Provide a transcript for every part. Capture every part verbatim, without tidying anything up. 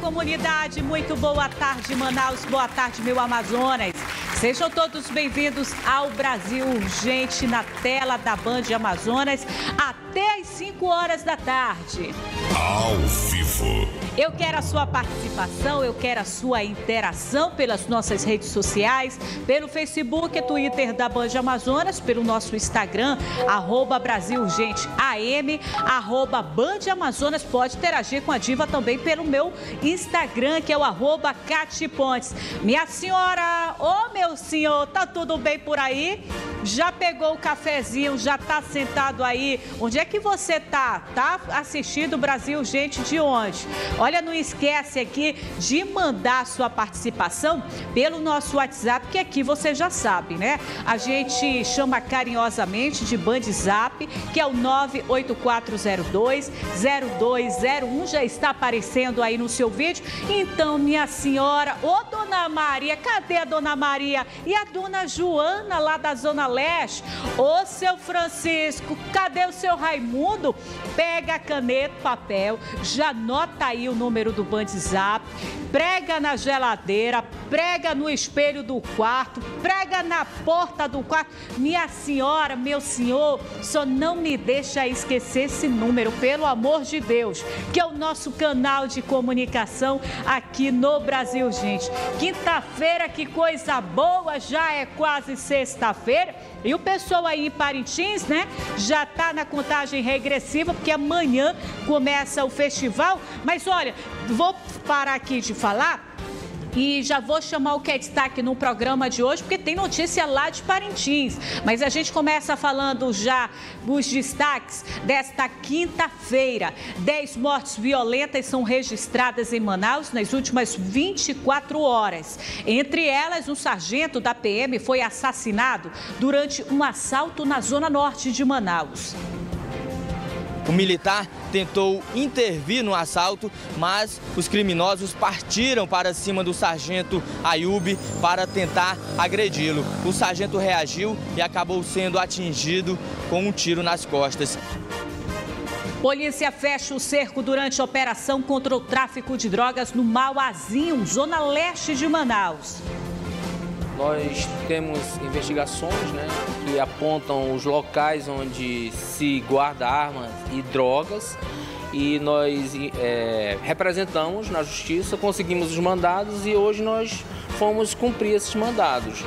comunidade, muito boa tarde, Manaus, boa tarde, meu Amazonas. Sejam todos bem-vindos ao Brasil Urgente na tela da Band Amazonas até às cinco horas da tarde. Ao vivo. Eu quero a sua participação, eu quero a sua interação pelas nossas redes sociais, pelo Facebook, Twitter da Band Amazonas, pelo nosso Instagram, arroba Brasil Urgente A M, arroba Band Amazonas. Pode interagir com a diva também pelo meu Instagram, que é o arroba Cati Pontes. Minha senhora, ô meu senhor, tá tudo bem por aí? Já pegou o cafezinho, já tá sentado aí? Onde é que você tá? Tá assistindo o Brasil Urgente de onde? Olha, não esquece aqui de mandar a sua participação pelo nosso WhatsApp, que aqui você já sabe, né? A gente chama carinhosamente de Band Zap, que é o nove oito quatro zero dois zero dois zero um, já está aparecendo aí no seu vídeo. Então, minha senhora, ô dona Maria, cadê a dona Maria? E a dona Joana lá da Zona Leste? Ô seu Francisco, cadê o seu Raimundo? Pega a caneta, papel, já anota aí o número do Band Zap, prega na geladeira, prega no espelho do quarto, prega na porta do quarto. Minha senhora, meu senhor, só não me deixa esquecer esse número, pelo amor de Deus, que é o nosso canal de comunicação aqui no Brasil, gente. Quinta-feira, que coisa boa, já é quase sexta-feira. E o pessoal aí em Parintins, né, já tá na contagem regressiva, porque amanhã começa o festival. Mas olha, vou parar aqui de falar e já vou chamar o que é destaque no programa de hoje, porque tem notícia lá de Parintins. Mas a gente começa falando já dos destaques desta quinta-feira. Dez mortes violentas são registradas em Manaus nas últimas vinte e quatro horas. Entre elas, um sargento da P M foi assassinado durante um assalto na zona norte de Manaus. O militar tentou intervir no assalto, mas os criminosos partiram para cima do sargento Ayub para tentar agredi-lo. O sargento reagiu e acabou sendo atingido com um tiro nas costas. Polícia fecha o cerco durante a operação contra o tráfico de drogas no Mauazinho, zona leste de Manaus. Nós temos investigações, né, que apontam os locais onde se guarda armas e drogas e nós é, representamos na justiça, conseguimos os mandados e hoje nós fomos cumprir esses mandados.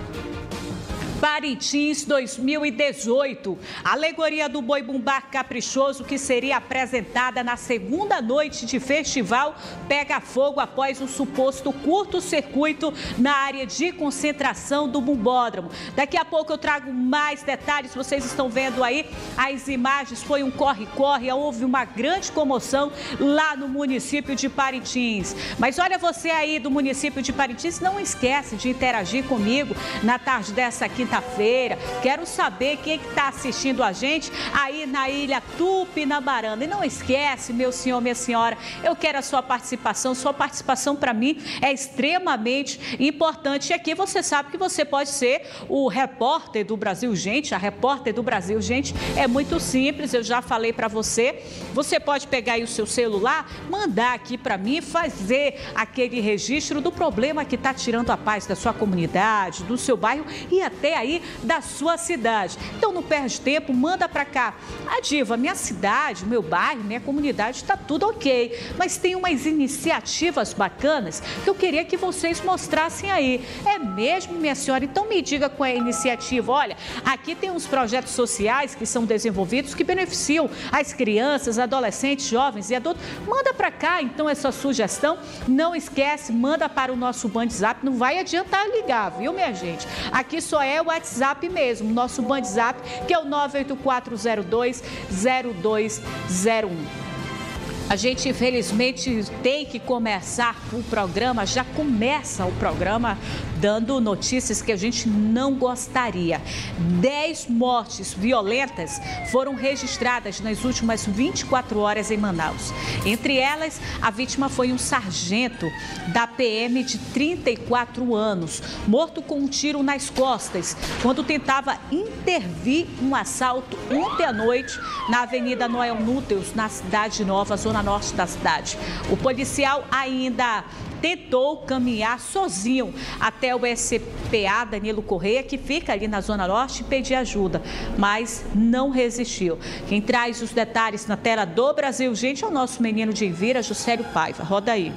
Parintins dois mil e dezoito, a alegoria do boi bumbá caprichoso que seria apresentada na segunda noite de festival pega fogo após um suposto curto-circuito na área de concentração do bumbódromo. Daqui a pouco eu trago mais detalhes, vocês estão vendo aí as imagens, foi um corre-corre, houve uma grande comoção lá no município de Parintins. Mas olha você aí do município de Parintins, não esquece de interagir comigo na tarde dessa quinta-feira. Quero saber quem está assistindo a gente aí na Ilha Tupinabarana. E não esquece, meu senhor, minha senhora, eu quero a sua participação. Sua participação para mim é extremamente importante. E aqui você sabe que você pode ser o repórter do Brasil Gente. A repórter do Brasil Gente é muito simples, eu já falei para você. Você pode pegar aí o seu celular, mandar aqui para mim, fazer aquele registro do problema que está tirando a paz da sua comunidade, do seu bairro e até aí da sua cidade. Então não perde tempo, manda para cá. A diva, minha cidade, meu bairro, minha comunidade, está tudo ok, mas tem umas iniciativas bacanas que eu queria que vocês mostrassem aí. É mesmo, minha senhora? Então me diga qual é a iniciativa. Olha, aqui tem uns projetos sociais que são desenvolvidos que beneficiam as crianças, adolescentes, jovens e adultos. Manda para cá então essa sugestão. Não esquece, manda para o nosso Band Zap. Não vai adiantar ligar, viu, minha gente? Aqui só é o WhatsApp mesmo, nosso Band Zap, que é o nove oito quatro zero dois zero dois zero um. A gente, infelizmente, tem que começar o programa, já começa o programa dando notícias que a gente não gostaria. Dez mortes violentas foram registradas nas últimas vinte e quatro horas em Manaus. Entre elas, a vítima foi um sargento da P M de trinta e quatro anos, morto com um tiro nas costas, quando tentava intervir um assalto ontem à noite na Avenida Noel Núteus, na Cidade Nova, Zona zona norte da cidade. O policial ainda tentou caminhar sozinho até o S P A Danilo Correia, que fica ali na zona norte, e pedir ajuda, mas não resistiu. Quem traz os detalhes na tela do Brasil, gente, é o nosso menino de Envira, Juscelio Paiva. Roda aí.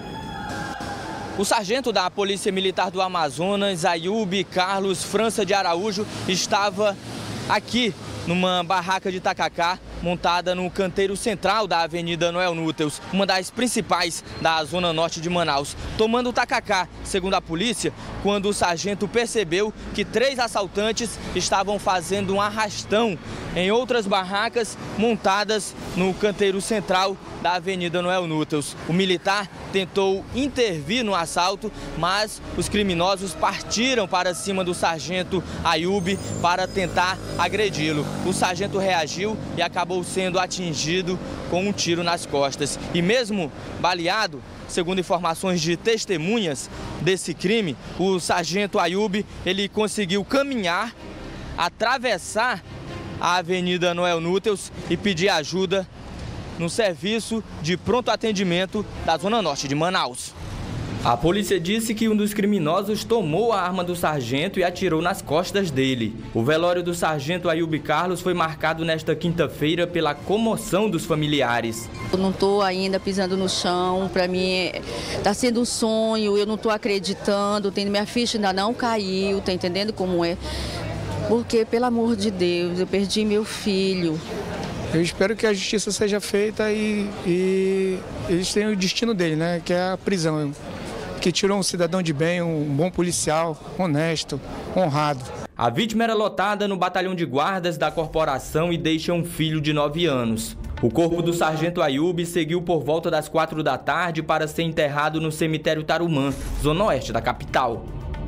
O sargento da Polícia Militar do Amazonas, Ayub Carlos França de Araújo, estava aqui numa barraca de tacacá montada no canteiro central da Avenida Noel Núteus, uma das principais da zona norte de Manaus, tomando o tacacá, segundo a polícia, quando o sargento percebeu que três assaltantes estavam fazendo um arrastão em outras barracas montadas no canteiro central da Avenida Noel Núteus. O militar tentou intervir no assalto, mas os criminosos partiram para cima do sargento Ayub para tentar agredi-lo. O sargento reagiu e acabou sendo atingido com um tiro nas costas. E mesmo baleado, segundo informações de testemunhas desse crime, o sargento Ayub, ele conseguiu caminhar, atravessar a Avenida Noel Núteus e pedir ajuda no serviço de pronto atendimento da zona norte de Manaus. A polícia disse que um dos criminosos tomou a arma do sargento e atirou nas costas dele. O velório do sargento Ayub Carlos foi marcado nesta quinta-feira pela comoção dos familiares. Eu não estou ainda pisando no chão, para mim está sendo um sonho, eu não estou acreditando, minha ficha ainda não caiu, tá entendendo como é? Porque, pelo amor de Deus, eu perdi meu filho. Eu espero que a justiça seja feita e, e eles tenham o destino dele, né? Que é a prisão. Que tirou um cidadão de bem, um bom policial, honesto, honrado. A vítima era lotada no batalhão de guardas da corporação e deixa um filho de nove anos. O corpo do sargento Ayub seguiu por volta das quatro da tarde para ser enterrado no cemitério Tarumã, zona oeste da capital.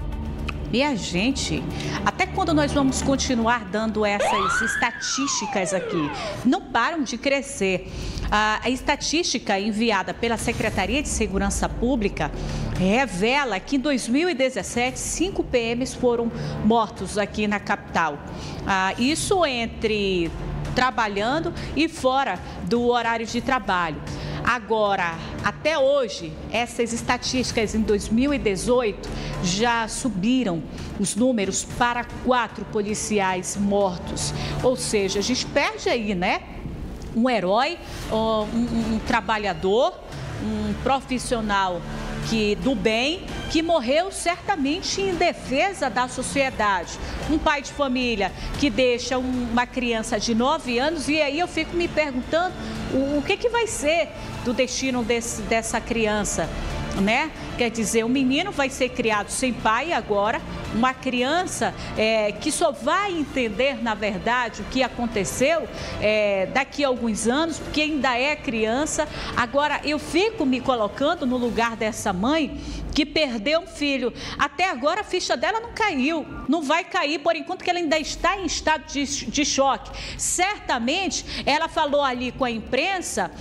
E a gente, até quando nós vamos continuar dando essas estatísticas aqui? Não param de crescer. A, a estatística enviada pela Secretaria de Segurança Pública revela que em dois mil e dezessete, cinco P Ms foram mortos aqui na capital. Ah, isso entre trabalhando e fora do horário de trabalho. Agora, até hoje, essas estatísticas em dois mil e dezoito já subiram os números para quatro policiais mortos. Ou seja, a gente perde aí, né? Um herói, um, um, um trabalhador, um profissional que, do bem, que morreu certamente em defesa da sociedade. Um pai de família que deixa uma criança de nove anos e aí eu fico me perguntando o, o que, que vai ser do destino desse, dessa criança, né? Quer dizer, o menino vai ser criado sem pai agora, uma criança é, que só vai entender, na verdade, o que aconteceu é, daqui a alguns anos, porque ainda é criança. Agora, eu fico me colocando no lugar dessa mãe que perdeu um filho. Até agora a ficha dela não caiu, não vai cair por enquanto que ela ainda está em estado de, de choque. Certamente, ela falou ali com a imprensa,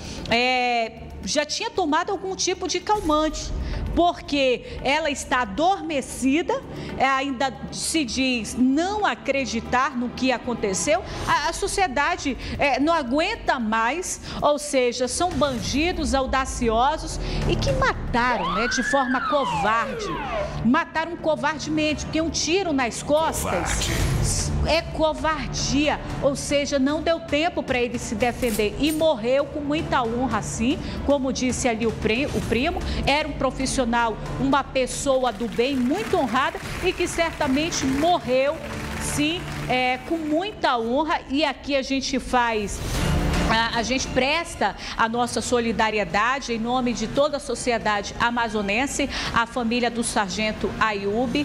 é, já tinha tomado algum tipo de calmante, porque ela está adormecida, ainda se diz não acreditar no que aconteceu, a, a sociedade é, não aguenta mais, ou seja, são bandidos audaciosos e que mataram, né, de forma covarde, mataram covardemente, porque um tiro nas costas é covardia, ou seja, não deu tempo para ele se defender e morreu com muita honra, sim, como disse ali o primo, era um profissional, uma pessoa do bem, muito honrada e que certamente morreu, sim, é, com muita honra. E aqui a gente faz... A gente presta a nossa solidariedade em nome de toda a sociedade amazonense, à família do sargento Ayub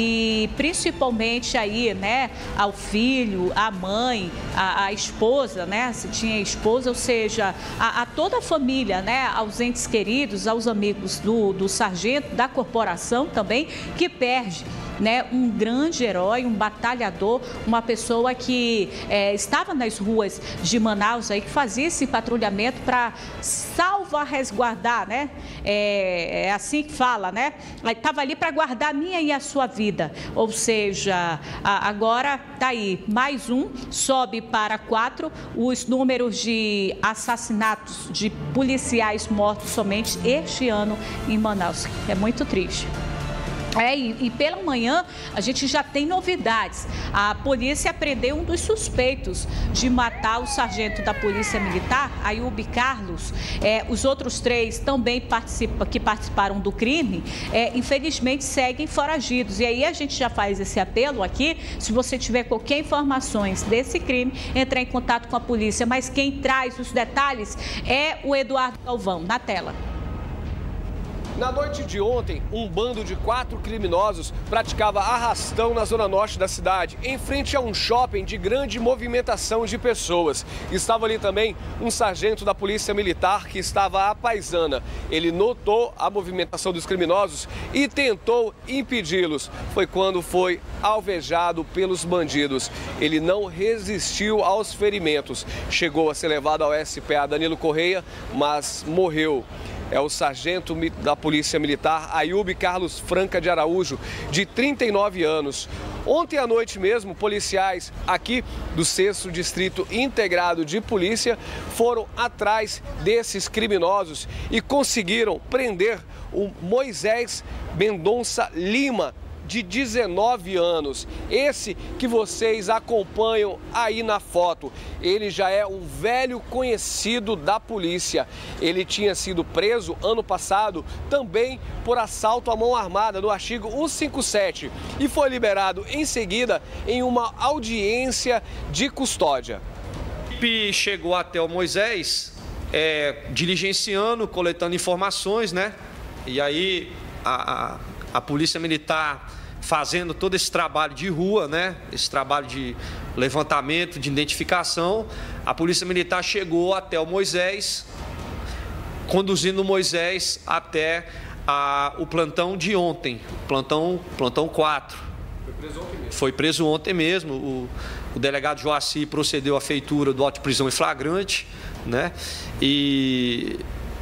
e principalmente aí, né, ao filho, à mãe, à, à esposa, né, se tinha esposa, ou seja, a, a toda a família, né, aos entes queridos, aos amigos do, do sargento, da corporação também, que perde né, um grande herói, um batalhador, uma pessoa que é, estava nas ruas de Manaus, aí, que fazia esse patrulhamento para salvar, resguardar, né? É, é assim que fala, né? Estava ali para guardar a minha e a sua vida. Ou seja, a, agora tá aí, mais um, sobe para quatro os números de assassinatos de policiais mortos somente este ano em Manaus. É muito triste. É, e, e pela manhã a gente já tem novidades. A polícia prendeu um dos suspeitos de matar o sargento da Polícia Militar, Ayub Carlos. É, os outros três também participa, que participaram do crime, é, infelizmente seguem foragidos. E aí a gente já faz esse apelo aqui. Se você tiver qualquer informações desse crime, entrar em contato com a polícia. Mas quem traz os detalhes é o Eduardo Galvão. Na tela. Na noite de ontem, um bando de quatro criminosos praticava arrastão na zona norte da cidade, em frente a um shopping de grande movimentação de pessoas. Estava ali também um sargento da Polícia Militar que estava à paisana. Ele notou a movimentação dos criminosos e tentou impedi-los. Foi quando foi alvejado pelos bandidos. Ele não resistiu aos ferimentos. Chegou a ser levado ao S P A Danilo Correia, mas morreu. É o sargento da Polícia Militar, Ayub Carlos Franca de Araújo, de trinta e nove anos. Ontem à noite mesmo, policiais aqui do sexto Distrito Integrado de Polícia foram atrás desses criminosos e conseguiram prender o Moisés Mendonça Lima, de dezenove anos. Esse que vocês acompanham aí na foto, ele já é um velho conhecido da polícia. Ele tinha sido preso ano passado também por assalto à mão armada no artigo cento e cinquenta e sete e foi liberado em seguida em uma audiência de custódia. A equipe chegou até o Moisés é, diligenciando, coletando informações, né? E aí a, a, a Polícia Militar fazendo todo esse trabalho de rua, né? Esse trabalho de levantamento, de identificação. A Polícia Militar chegou até o Moisés, conduzindo o Moisés até a, o plantão de ontem, plantão, plantão quatro. Foi preso ontem mesmo. Foi preso ontem mesmo. O, o delegado Joaci procedeu à feitura do auto de prisão em flagrante, né? E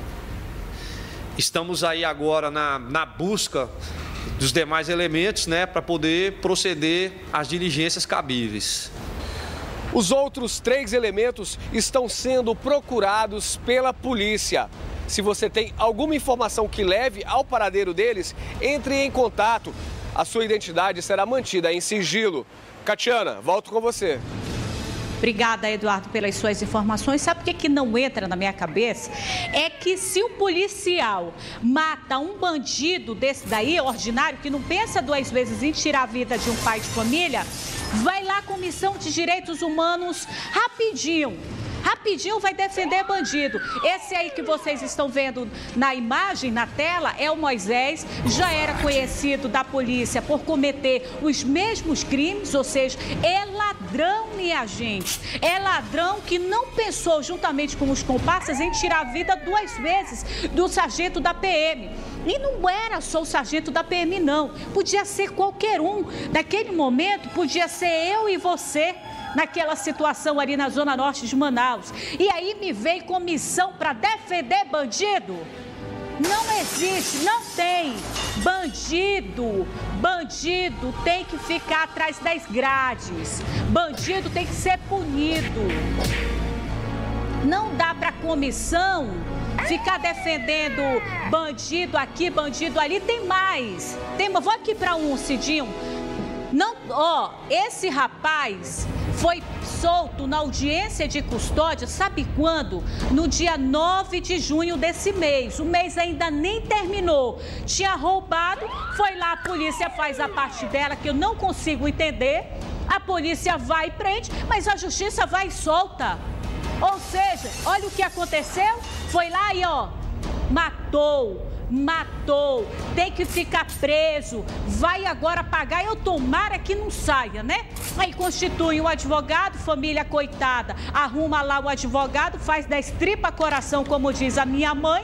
estamos aí agora na, na busca dos demais elementos, né, para poder proceder às diligências cabíveis. Os outros três elementos estão sendo procurados pela polícia. Se você tem alguma informação que leve ao paradeiro deles, entre em contato. A sua identidade será mantida em sigilo. Catiana, volto com você. Obrigada, Eduardo, pelas suas informações. Sabe o que, que não entra na minha cabeça? É que se o policial mata um bandido desse daí, ordinário, que não pensa duas vezes em tirar a vida de um pai de família, vai lá à Comissão de Direitos Humanos rapidinho. Rapidinho vai defender bandido. Esse aí que vocês estão vendo na imagem, na tela, é o Moisés. Já era conhecido da polícia por cometer os mesmos crimes, ou seja, é ladrão, minha gente. É ladrão que não pensou, juntamente com os comparsas, em tirar a vida duas vezes do sargento da P M. E não era só o sargento da P M, não. Podia ser qualquer um. Naquele momento, podia ser eu e você, naquela situação ali na zona norte de Manaus. E aí me vem comissão para defender bandido? Não existe, não tem. Bandido, bandido tem que ficar atrás das grades. Bandido tem que ser punido. Não dá para comissão ficar defendendo bandido aqui, bandido ali. Tem mais. Tem, vou aqui para um, Cidinho. Não, ó, esse rapaz foi solto na audiência de custódia, sabe quando? No dia nove de junho desse mês. O mês ainda nem terminou. Tinha roubado, foi lá, a polícia faz a parte dela, que eu não consigo entender. A polícia vai e prende, mas a justiça vai e solta. Ou seja, olha o que aconteceu. Foi lá e, ó, matou. Matou, tem que ficar preso, vai agora pagar. Eu tomara que não saia, né? Aí constitui um advogado, família coitada, arruma lá o advogado, faz da estripa coração, como diz a minha mãe,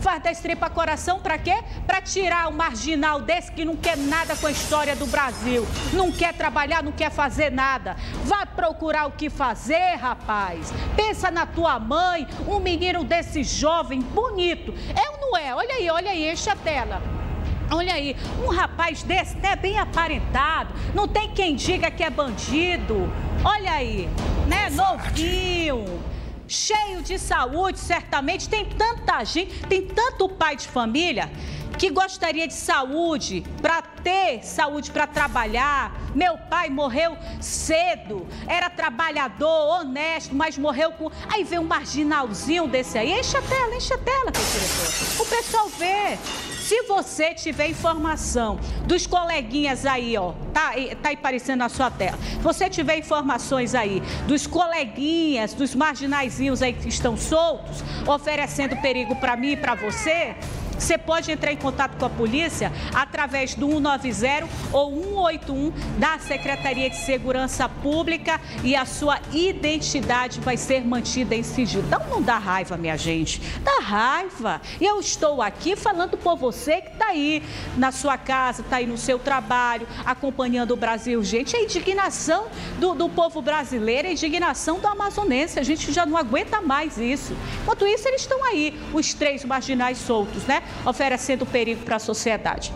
Faz da estripa coração para quê? Para tirar o marginal desse que não quer nada com a história do Brasil. Não quer trabalhar, não quer fazer nada. Vá procurar o que fazer, rapaz. Pensa na tua mãe, um menino desse jovem, bonito. É ou não é? Olha aí, olha aí, enche a tela. Olha aí, um rapaz desse, né, bem aparentado, não tem quem diga que é bandido. Olha aí, né, novinho, cheio de saúde, certamente. Tem tanta gente, tem tanto pai de família que gostaria de saúde, para ter saúde para trabalhar. Meu pai morreu cedo, era trabalhador, honesto, mas morreu com... Aí vem um marginalzinho desse aí, enche a tela, enche a tela, diretor. O pessoal vê. Se você tiver informação dos coleguinhas aí, ó, tá, tá aí aparecendo na sua tela. Se você tiver informações aí dos coleguinhas, dos marginaizinhos aí que estão soltos, oferecendo perigo para mim e para você, você pode entrar em contato com a polícia através do um nove zero ou um oito um da Secretaria de Segurança Pública e a sua identidade vai ser mantida em sigilo. Então não dá raiva, minha gente, dá raiva. E eu estou aqui falando por você que está aí na sua casa, está aí no seu trabalho, acompanhando o Brasil. Gente, a indignação do, do povo brasileiro, a indignação do amazonense, a gente já não aguenta mais isso. Enquanto isso, eles estão aí, os três marginais soltos, né? Oferecendo perigo para a sociedade.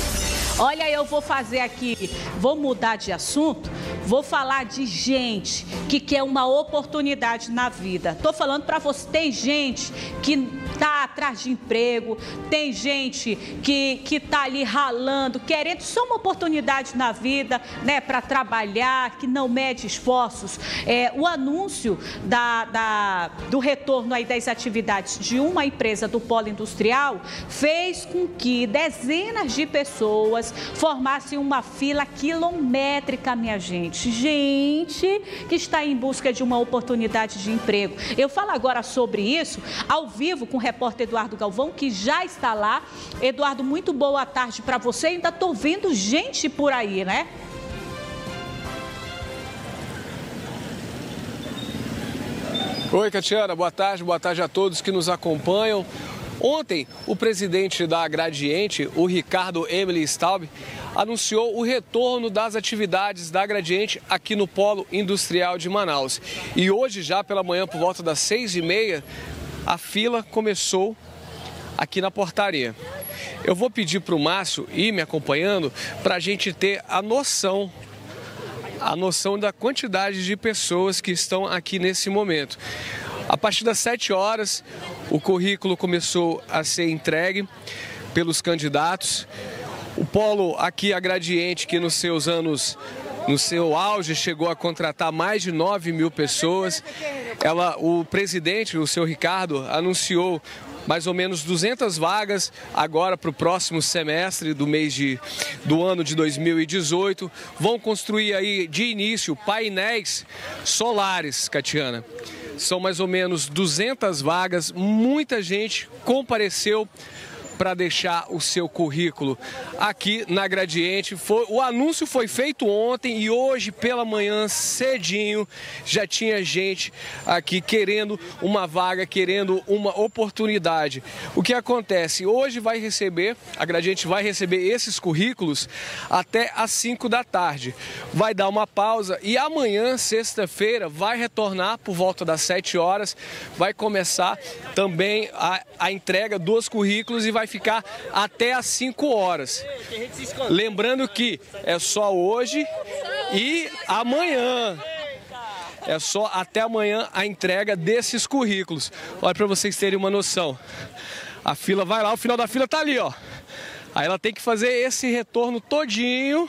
Olha, eu vou fazer aqui, vou mudar de assunto, vou falar de gente que quer uma oportunidade na vida. Tô falando para você, tem gente que tá atrás de emprego, tem gente que, que tá ali ralando, querendo só uma oportunidade na vida, né, para trabalhar, que não mede esforços. É, o anúncio da, da, do retorno aí das atividades de uma empresa do polo industrial fez com que dezenas de pessoas formassem uma fila quilométrica, minha gente. Gente que está em busca de uma oportunidade de emprego. Eu falo agora sobre isso ao vivo com o repórter Eduardo Galvão, que já está lá. Eduardo, muito boa tarde para você. Ainda estou vendo gente por aí, né? Oi, Catiana, boa tarde, boa tarde a todos que nos acompanham. Ontem, o presidente da Gradiente, o Ricardo Emily Staub, anunciou o retorno das atividades da Gradiente aqui no Polo Industrial de Manaus. E hoje, já pela manhã, por volta das seis e meia, a fila começou aqui na portaria. Eu vou pedir para o Márcio ir me acompanhando para a gente ter a noção, a noção da quantidade de pessoas que estão aqui nesse momento. A partir das sete horas, o currículo começou a ser entregue pelos candidatos. O Polo aqui, a Gradiente, que nos seus anos, no seu auge, chegou a contratar mais de nove mil pessoas. Ela, o presidente, o seu Ricardo, anunciou mais ou menos duzentas vagas agora para o próximo semestre do mês de, do ano de dois mil e dezoito. Vão construir aí de início painéis solares, Catiana. São mais ou menos duzentas vagas, muita gente compareceu para deixar o seu currículo aqui na Gradiente. Foi, o anúncio foi feito ontem e hoje pela manhã, cedinho, já tinha gente aqui querendo uma vaga, querendo uma oportunidade. O que acontece? Hoje vai receber, a Gradiente vai receber esses currículos até às cinco da tarde. Vai dar uma pausa e amanhã, sexta-feira, vai retornar por volta das sete horas, vai começar também a, a entrega dos currículos e vai ficar até às cinco horas. Lembrando que é só hoje e amanhã. É só até amanhã a entrega desses currículos. Olha, para vocês terem uma noção. A fila vai lá, o final da fila tá ali, ó. Aí ela tem que fazer esse retorno todinho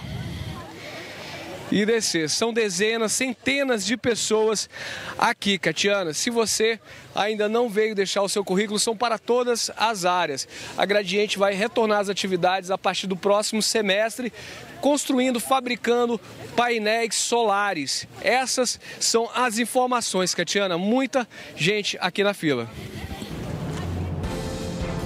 e descer. São dezenas, centenas de pessoas aqui, Catiana. Se você ainda não veio deixar o seu currículo, são para todas as áreas. A Gradiente vai retornar às atividades a partir do próximo semestre, construindo, fabricando painéis solares. Essas são as informações, Catiana. Muita gente aqui na fila.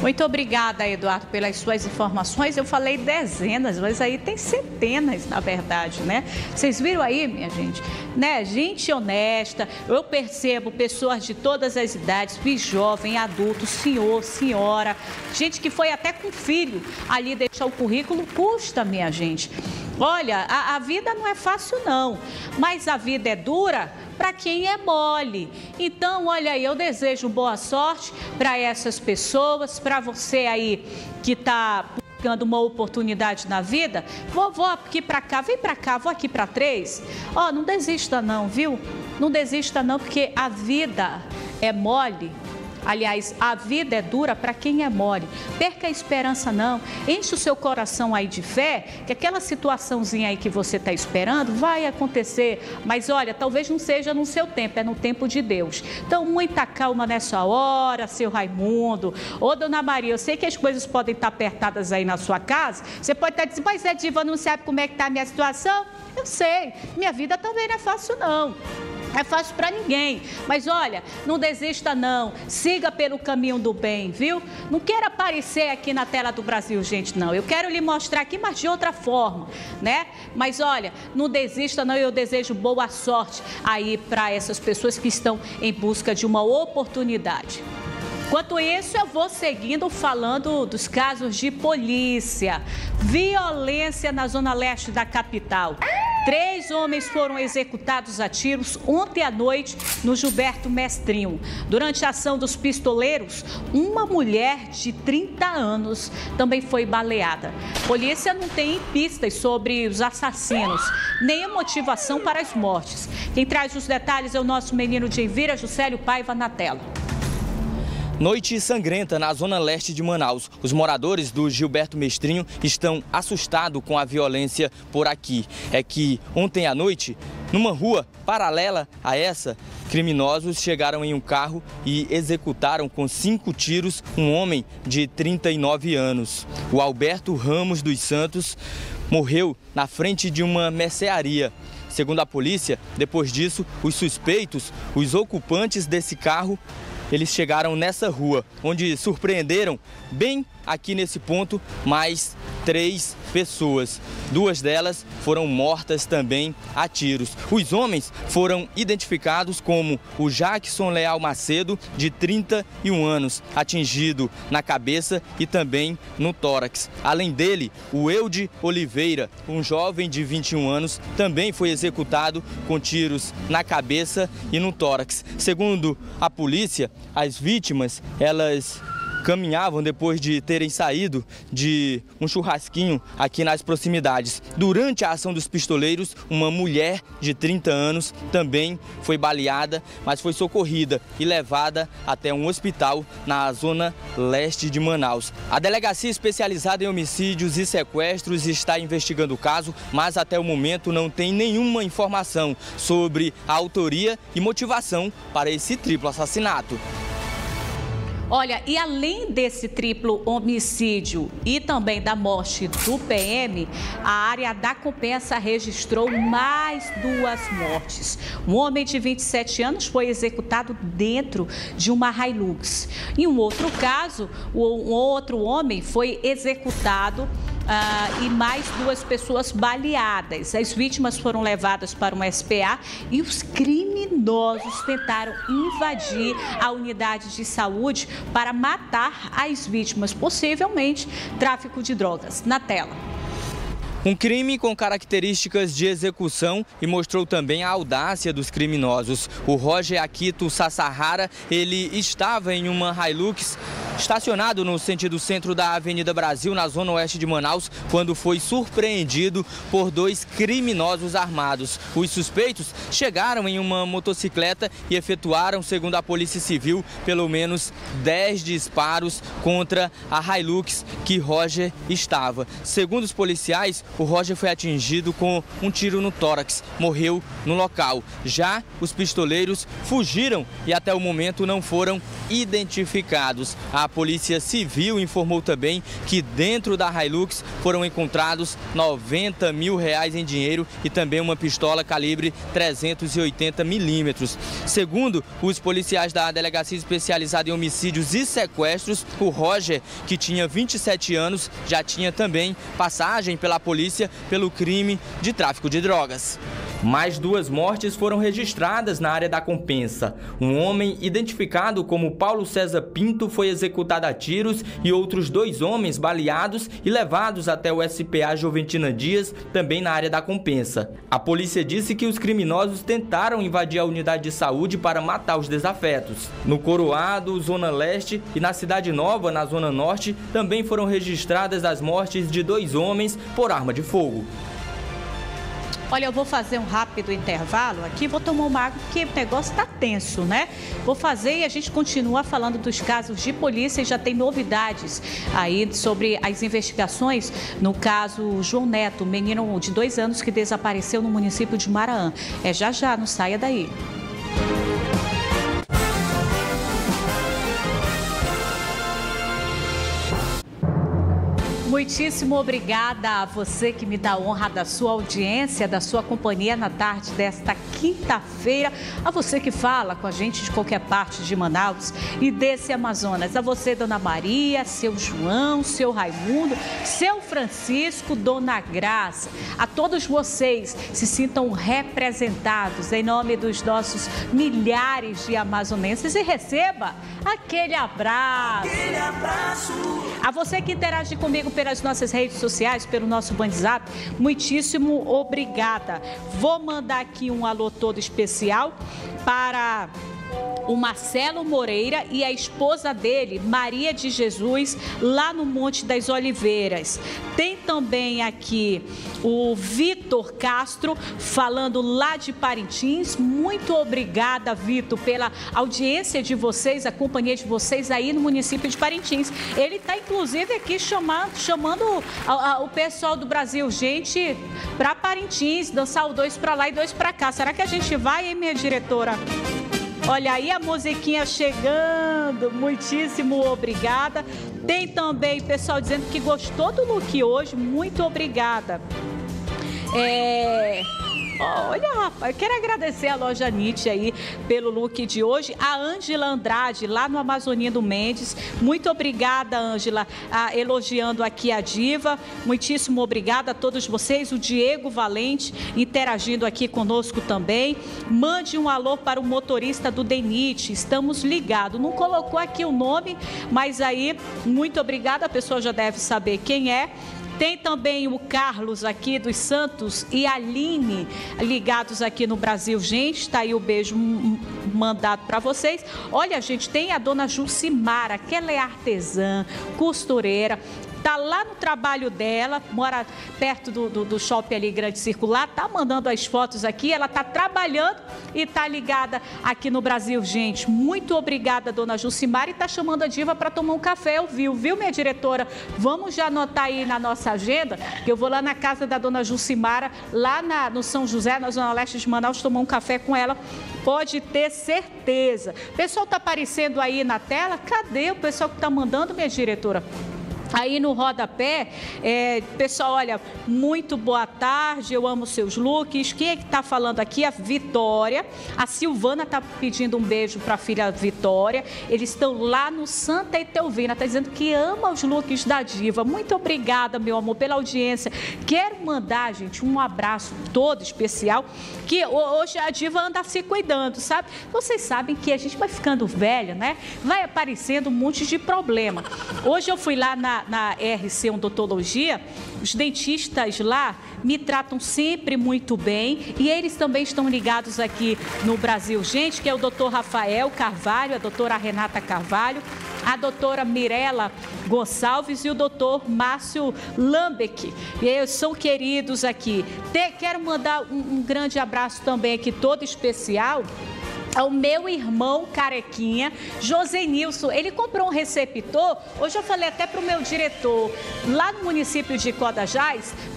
Muito obrigada, Eduardo, pelas suas informações. Eu falei dezenas, mas aí tem centenas, na verdade, né? Vocês viram aí, minha gente? Né? Gente honesta, eu percebo pessoas de todas as idades, vi jovem, adulto, senhor, senhora, gente que foi até com filho ali deixar o currículo, custa, minha gente. Olha, a, a vida não é fácil não, mas a vida é dura para quem é mole. Então, olha aí, eu desejo boa sorte para essas pessoas, para você aí que está buscando uma oportunidade na vida. Vou, vou aqui para cá, vem para cá, vou aqui para três. Ó, não desista não, viu? Não desista não, porque a vida é mole. Aliás, a vida é dura para quem é mole. Perca a esperança não. Enche o seu coração aí de fé, que aquela situaçãozinha aí que você está esperando vai acontecer. Mas olha, talvez não seja no seu tempo, é no tempo de Deus. Então, muita calma nessa hora, seu Raimundo. Ô, dona Maria, eu sei que as coisas podem estar apertadas aí na sua casa. Você pode estar dizendo, mas é, Diva, não sabe como é que está a minha situação? Eu sei, minha vida também não é fácil não. É fácil para ninguém, mas olha, não desista não, siga pelo caminho do bem, viu? Não quero aparecer aqui na tela do Brasil, gente, não. Eu quero lhe mostrar aqui, mas de outra forma, né? Mas olha, não desista não, eu desejo boa sorte aí para essas pessoas que estão em busca de uma oportunidade. Enquanto isso, eu vou seguindo falando dos casos de polícia. Violência na zona leste da capital. Três homens foram executados a tiros ontem à noite no Gilberto Mestrinho. Durante a ação dos pistoleiros, uma mulher de trinta anos também foi baleada. A polícia não tem pistas sobre os assassinos, nem a motivação para as mortes. Quem traz os detalhes é o nosso menino de Elvira, Juscelio Paiva, na tela. Noite sangrenta na zona leste de Manaus. Os moradores do Gilberto Mestrinho estão assustados com a violência por aqui. É que ontem à noite, numa rua paralela a essa, criminosos chegaram em um carro e executaram com cinco tiros um homem de trinta e nove anos. O Alberto Ramos dos Santos morreu na frente de uma mercearia. Segundo a polícia, depois disso, os suspeitos, os ocupantes desse carro, eles chegaram nessa rua, onde surpreenderam, bem aqui nesse ponto, mais três pessoas. Duas delas foram mortas também a tiros. Os homens foram identificados como o Jackson Leal Macedo, de trinta e um anos, atingido na cabeça e também no tórax. Além dele, o Eude Oliveira, um jovem de vinte e um anos, também foi executado com tiros na cabeça e no tórax. Segundo a polícia, as vítimas, elas caminhavam depois de terem saído de um churrasquinho aqui nas proximidades. Durante a ação dos pistoleiros, uma mulher de trinta anos também foi baleada, mas foi socorrida e levada até um hospital na zona leste de Manaus. A delegacia especializada em homicídios e sequestros está investigando o caso, mas até o momento não tem nenhuma informação sobre a autoria e motivação para esse triplo assassinato. Olha, e além desse triplo homicídio e também da morte do P M, a área da Compensa registrou mais duas mortes. Um homem de vinte e sete anos foi executado dentro de uma Hilux. Em um outro caso, um outro homem foi executado Uh, e mais duas pessoas baleadas. As vítimas foram levadas para uma S P A e os criminosos tentaram invadir a unidade de saúde para matar as vítimas, possivelmente tráfico de drogas. Na tela. Um crime com características de execução e mostrou também a audácia dos criminosos. O Roger Akito Sassahara, ele estava em uma Hilux estacionado no sentido centro da Avenida Brasil, na zona oeste de Manaus, quando foi surpreendido por dois criminosos armados. Os suspeitos chegaram em uma motocicleta e efetuaram, segundo a Polícia Civil, pelo menos dez disparos contra a Hilux que Roger estava. Segundo os policiais, o Roger foi atingido com um tiro no tórax, morreu no local. Já os pistoleiros fugiram e até o momento não foram identificados. A A Polícia Civil informou também que dentro da Hilux foram encontrados noventa mil reais em dinheiro e também uma pistola calibre trezentos e oitenta milímetros. Segundo os policiais da Delegacia Especializada em Homicídios e Sequestros, o Roger, que tinha vinte e sete anos, já tinha também passagem pela polícia pelo crime de tráfico de drogas. Mais duas mortes foram registradas na área da Compensa. Um homem identificado como Paulo César Pinto foi executado a tiros e outros dois homens baleados e levados até o S P A Joventina Dias, também na área da Compensa. A polícia disse que os criminosos tentaram invadir a unidade de saúde para matar os desafetos. No Coroado, Zona Leste e na Cidade Nova, na Zona Norte, também foram registradas as mortes de dois homens por arma de fogo. Olha, eu vou fazer um rápido intervalo aqui, vou tomar uma água porque o negócio está tenso, né? Vou fazer e a gente continua falando dos casos de polícia e já tem novidades aí sobre as investigações no caso João Neto, menino de dois anos que desapareceu no município de Maraã. É já já, não saia daí. Muitíssimo obrigada a você que me dá a honra da sua audiência, da sua companhia na tarde desta quinta-feira. A você que fala com a gente de qualquer parte de Manaus e desse Amazonas. A você, Dona Maria, seu João, seu Raimundo, seu Francisco, Dona Graça. A todos vocês se sintam representados em nome dos nossos milhares de amazonenses e receba aquele abraço. Aquele abraço. A você que interage comigo pelas nossas redes sociais, pelo nosso WhatsApp, muitíssimo obrigada. Vou mandar aqui um alô todo especial para o Marcelo Moreira e a esposa dele, Maria de Jesus, lá no Monte das Oliveiras. Tem também aqui o Vitor Castro, falando lá de Parintins. Muito obrigada, Vitor, pela audiência de vocês, a companhia de vocês aí no município de Parintins. Ele está, inclusive, aqui chamando, chamando a, a, o pessoal do Brasil, gente, para Parintins, dançar o dois para lá e dois para cá. Será que a gente vai, hein, minha diretora? Olha aí a musiquinha chegando, muitíssimo obrigada. Tem também pessoal dizendo que gostou do look hoje, muito obrigada. É... Olha, rapaz, eu quero agradecer a loja Nietzsche aí pelo look de hoje. A Ângela Andrade, lá no Amazonia do Mendes. Muito obrigada, Ângela, elogiando aqui a diva. Muitíssimo obrigada a todos vocês. O Diego Valente interagindo aqui conosco também. Mande um alô para o motorista do Denite. Estamos ligados. Não colocou aqui o nome, mas aí, muito obrigada. A pessoa já deve saber quem é. Tem também o Carlos aqui dos Santos e a Aline ligados aqui no Brasil. Gente, está aí o beijo mandado para vocês. Olha, gente, tem a dona Jucimara, que ela é artesã, costureira. Está lá no trabalho dela, mora perto do, do, do shopping ali, Grande Circular, está mandando as fotos aqui, ela está trabalhando e está ligada aqui no Brasil, gente. Muito obrigada, dona Jucimara, e está chamando a diva para tomar um café, eu vi, viu, minha diretora? Vamos já anotar aí na nossa agenda, que eu vou lá na casa da dona Jucimara, lá na, no São José, na Zona Leste de Manaus, tomar um café com ela, pode ter certeza. O pessoal está aparecendo aí na tela? Cadê o pessoal que está mandando, minha diretora? Aí no rodapé, é, pessoal, olha, muito boa tarde, eu amo seus looks. Quem é que está falando aqui? A Vitória. A Silvana está pedindo um beijo para a filha Vitória. Eles estão lá no Santa Etelvina, está dizendo que ama os looks da diva. Muito obrigada, meu amor, pela audiência. Quero mandar, gente, um abraço todo especial, que hoje a diva anda se cuidando, sabe? Vocês sabem que a gente vai ficando velha, né? Vai aparecendo um monte de problema. Hoje eu fui lá na na R C Odontologia, os dentistas lá me tratam sempre muito bem e eles também estão ligados aqui no Brasil, gente, que é o doutor Rafael Carvalho, a doutora Renata Carvalho, a doutora Mirela Gonçalves e o doutor Márcio Lambeck. E eles são queridos aqui. Te, quero mandar um, um grande abraço também aqui, todo especial, ao meu irmão carequinha, Josenilson. Ele comprou um receptor, hoje eu falei até para o meu diretor, lá no município de Codajás, para comprar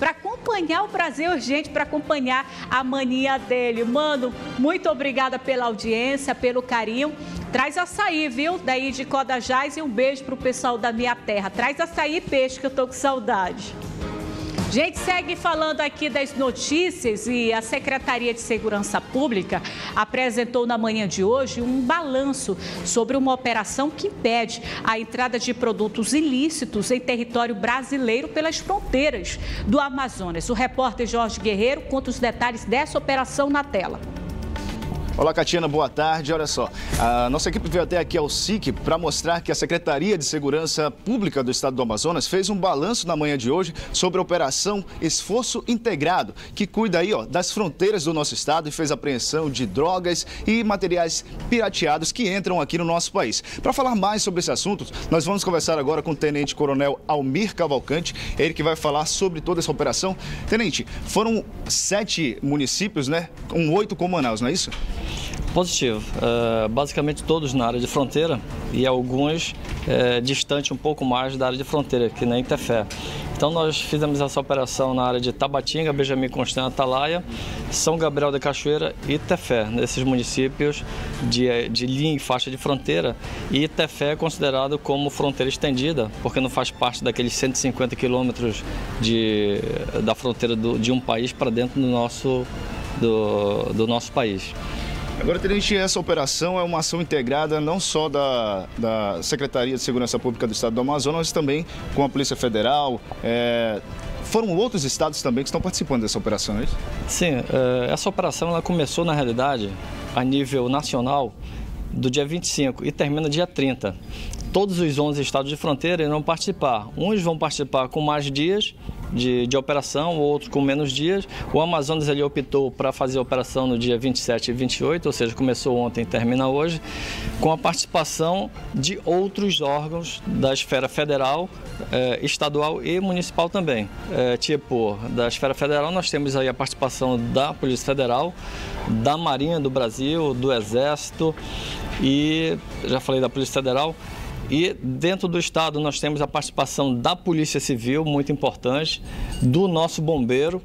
acompanhar o Brasil Urgente, para acompanhar a mania dele. Mano, muito obrigada pela audiência, pelo carinho. Traz açaí, viu? Daí de Codajás, e um beijo pro pessoal da minha terra. Traz açaí e peixe, que eu tô com saudade. Gente, segue falando aqui das notícias e a Secretaria de Segurança Pública apresentou na manhã de hoje um balanço sobre uma operação que impede a entrada de produtos ilícitos em território brasileiro pelas fronteiras do Amazonas. O repórter Jorge Guerreiro conta os detalhes dessa operação na tela. Olá, Catiana, boa tarde. Olha só, a nossa equipe veio até aqui ao S I C para mostrar que a Secretaria de Segurança Pública do Estado do Amazonas fez um balanço na manhã de hoje sobre a Operação Esforço Integrado, que cuida aí, ó, das fronteiras do nosso estado e fez apreensão de drogas e materiais pirateados que entram aqui no nosso país. Para falar mais sobre esse assunto, nós vamos conversar agora com o Tenente Coronel Almir Cavalcante, ele que vai falar sobre toda essa operação. Tenente, foram sete municípios, né? Com oito com Manaus, não é isso? Positivo. Uh, basicamente todos na área de fronteira e alguns uh, distante um pouco mais da área de fronteira, que nem Tefé. Então nós fizemos essa operação na área de Tabatinga, Benjamin Constant, Atalaia, São Gabriel da Cachoeira e Tefé, nesses municípios de, de linha e faixa de fronteira. E Tefé é considerado como fronteira estendida, porque não faz parte daqueles cento e cinquenta quilômetros de, da fronteira do, de um país para dentro do nosso, do, do nosso país. Agora, Tenente, essa operação é uma ação integrada não só da, da Secretaria de Segurança Pública do Estado do Amazonas, mas também com a Polícia Federal. É... Foram outros estados também que estão participando dessa operação, não é isso? Sim, essa operação ela começou, na realidade, a nível nacional, do dia vinte e cinco e termina dia trinta. Todos os onze estados de fronteira irão participar. Uns vão participar com mais dias de, de operação, outros com menos dias. O Amazonas ele optou para fazer a operação no dia vinte e sete e vinte e oito, ou seja, começou ontem e termina hoje, com a participação de outros órgãos da esfera federal, eh, estadual e municipal também. Eh, tipo, da esfera federal nós temos aí a participação da Polícia Federal, da Marinha do Brasil, do Exército e, já falei da Polícia Federal. E dentro do estado nós temos a participação da Polícia Civil, muito importante, do nosso bombeiro,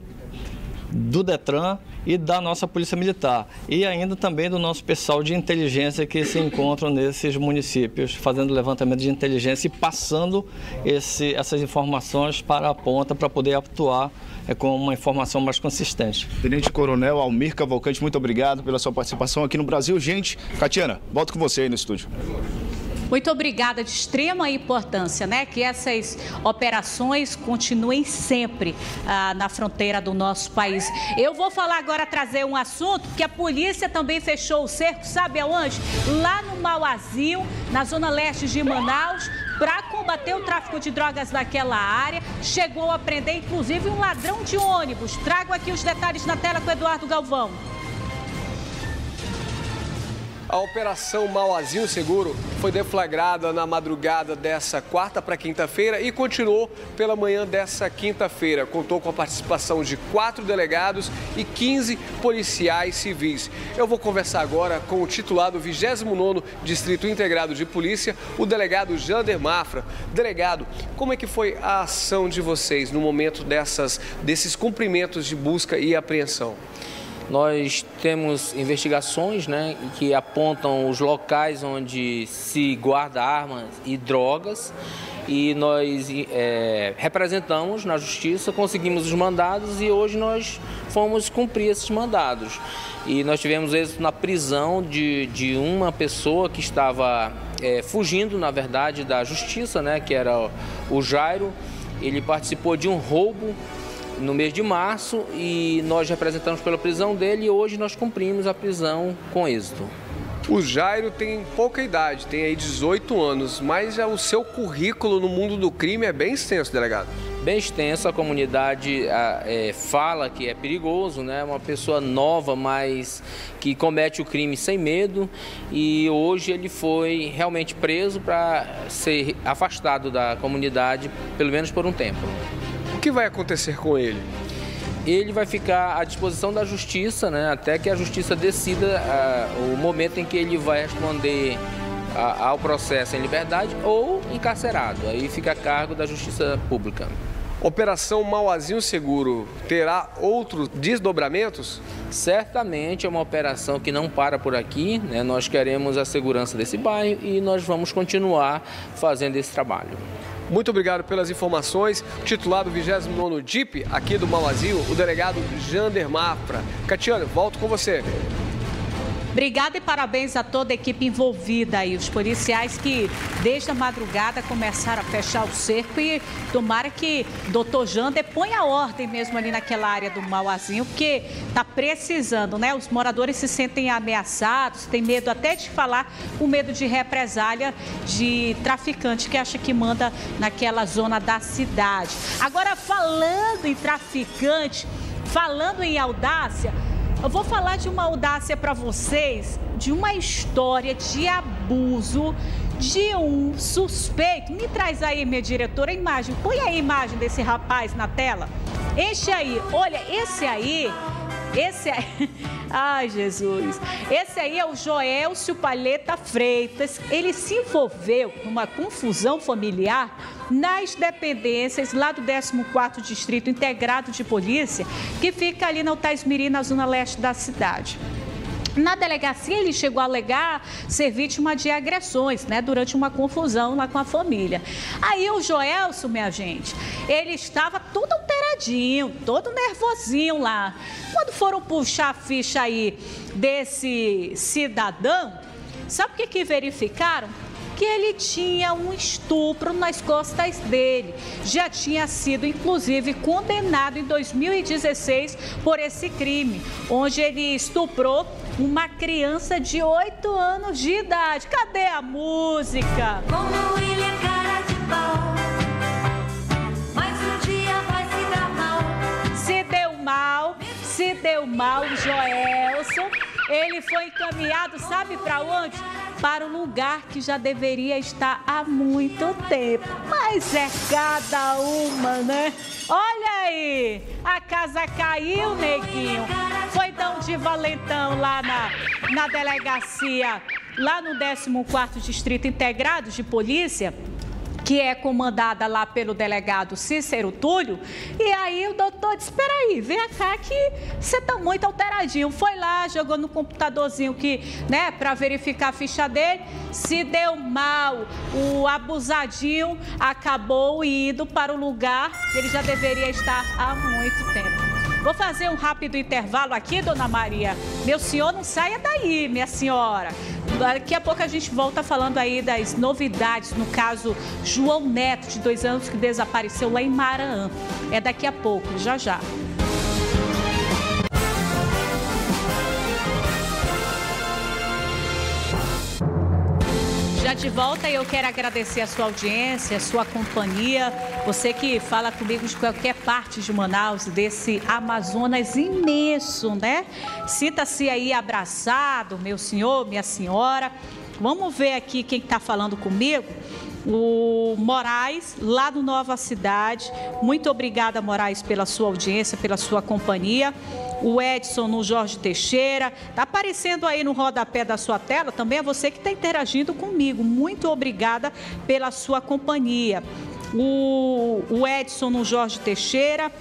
do Detran e da nossa Polícia Militar. E ainda também do nosso pessoal de inteligência que se encontram nesses municípios, fazendo levantamento de inteligência e passando esse, essas informações para a ponta para poder atuar é, com uma informação mais consistente. Tenente Coronel Almir Cavalcante, muito obrigado pela sua participação aqui no Brasil. Gente, Catiana, volto com você aí no estúdio. Muito obrigada, de extrema importância, né? Que essas operações continuem sempre ah, na fronteira do nosso país. Eu vou falar agora, trazer um assunto, que a polícia também fechou o cerco, sabe aonde? Lá no Mauazinho, na zona leste de Manaus, para combater o tráfico de drogas naquela área. Chegou a prender, inclusive, um ladrão de ônibus. Trago aqui os detalhes na tela com o Eduardo Galvão. A Operação Mauazinho Seguro foi deflagrada na madrugada dessa quarta para quinta-feira e continuou pela manhã dessa quinta-feira. Contou com a participação de quatro delegados e quinze policiais civis. Eu vou conversar agora com o titular do vigésimo nono Distrito Integrado de Polícia, o delegado Jander Mafra. Delegado, como é que foi a ação de vocês no momento dessas, desses cumprimentos de busca e apreensão? Nós temos investigações, né, que apontam os locais onde se guarda armas e drogas e nós é, representamos na justiça, conseguimos os mandados e hoje nós fomos cumprir esses mandados. E nós tivemos êxito na prisão de, de uma pessoa que estava é, fugindo, na verdade, da justiça, né, que era o Jairo. Ele participou de um roubo no mês de março e nós representamos pela prisão dele e hoje nós cumprimos a prisão com êxito. O Jairo tem pouca idade, tem aí dezoito anos, mas já o seu currículo no mundo do crime é bem extenso, delegado. Bem extenso, a comunidade a, é, fala que é perigoso, né? Uma pessoa nova, mas que comete o crime sem medo e hoje ele foi realmente preso para ser afastado da comunidade, pelo menos por um tempo. O que vai acontecer com ele? Ele vai ficar à disposição da justiça, né, até que a justiça decida uh, o momento em que ele vai responder uh, ao processo em liberdade ou encarcerado. Aí fica a cargo da justiça pública. Operação Mauazinho Seguro terá outros desdobramentos? Certamente é uma operação que não para por aqui, né? Nós queremos a segurança desse bairro e nós vamos continuar fazendo esse trabalho. Muito obrigado pelas informações. O titular do vigésimo nono D I P aqui do Mauazinho, o delegado Jander Mafra. Catiana, volto com você. Obrigada e parabéns a toda a equipe envolvida aí, os policiais que desde a madrugada começaram a fechar o cerco e tomara que doutor Jander ponha a ordem mesmo ali naquela área do Mauazinho, porque tá precisando, né? Os moradores se sentem ameaçados, têm medo até de falar, com medo de represália de traficante que acha que manda naquela zona da cidade. Agora, falando em traficante, falando em audácia, eu vou falar de uma audácia para vocês, de uma história de abuso de um suspeito. Me traz aí, minha diretora, a imagem. Põe aí a imagem desse rapaz na tela. Este aí, olha, esse aí, esse aí... Ai, Jesus. Esse aí é o Joelcio Palheta Freitas. Ele se envolveu numa confusão familiar nas dependências lá do décimo quarto Distrito Integrado de Polícia, que fica ali na Altaismirim, na zona leste da cidade. Na delegacia, ele chegou a alegar ser vítima de agressões, né, durante uma confusão lá com a família. Aí o Joelcio, minha gente, ele estava todo alteradinho, todo nervosinho lá. Quando foram puxar a ficha aí desse cidadão, sabe o que que verificaram? Que ele tinha um estupro nas costas dele. Já tinha sido, inclusive, condenado em dois mil e dezesseis por esse crime, onde ele estuprou uma criança de oito anos de idade. Cadê a música? Como ele é cara de pau, mas um dia vai se dar mal. Se deu mal, se deu mal, Joelcio. Ele foi encaminhado, sabe para onde? Para o lugar que já deveria estar há muito tempo. Mas é cada uma, né? Olha aí, a casa caiu, neguinho. Foi dar um de valentão lá na, na delegacia, lá no décimo quarto Distrito Integrado de Polícia, que é comandada lá pelo delegado Cícero Túlio. E aí o doutor disse, espera aí, vem cá que você tá muito alteradinho. Foi lá, jogou no computadorzinho que, né, para verificar a ficha dele, se deu mal. O abusadinho acabou indo para o lugar que ele já deveria estar há muito tempo. Vou fazer um rápido intervalo aqui, dona Maria. Meu senhor, não saia daí, minha senhora. Daqui a pouco a gente volta falando aí das novidades, no caso João Neto, de dois anos, que desapareceu lá em Maranhão. É daqui a pouco, já já. Já de volta, eu quero agradecer a sua audiência, a sua companhia, você que fala comigo de qualquer parte de Manaus, desse Amazonas imenso, né? Sinta-se aí abraçado, meu senhor, minha senhora. Vamos ver aqui quem está falando comigo. O Moraes, lá do Nova Cidade. Muito obrigada, Moraes, pela sua audiência, pela sua companhia. O Edson no Jorge Teixeira. Está aparecendo aí no rodapé da sua tela. Também é você que está interagindo comigo. Muito obrigada pela sua companhia. O, o Edson no Jorge Teixeira.